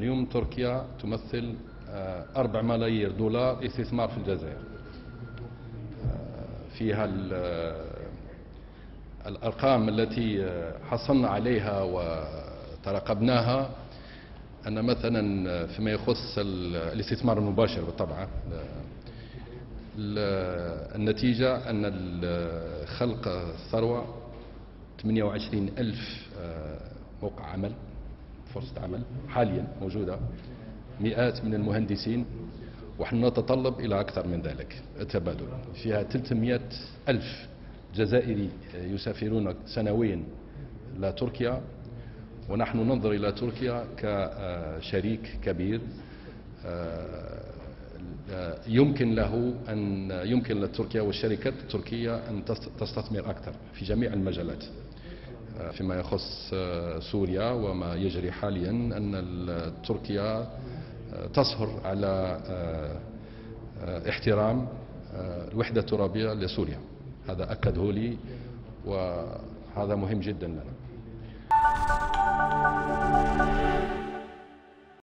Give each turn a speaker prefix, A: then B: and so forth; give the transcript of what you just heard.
A: اليوم تركيا تمثل 4 ملايير دولار استثمار في الجزائر. فيها الأرقام التي حصلنا عليها وترقبناها أن مثلا فيما يخص الاستثمار المباشر بالطبع النتيجة أن خلق ثروة 28,000 موقع عمل، فرصة عمل حاليا موجودة، مئات من المهندسين، ونحن نتطلب إلى أكثر من ذلك. التبادل فيها 300,000 جزائري يسافرون سنويا إلى تركيا، ونحن ننظر إلى تركيا كشريك كبير يمكن لتركيا والشركات التركية أن تستثمر أكثر في جميع المجالات. فيما يخص سوريا وما يجري حاليا أن تركيا تصهر على احترام الوحدة الترابية لسوريا، هذا أكده لي وهذا مهم جدا لنا.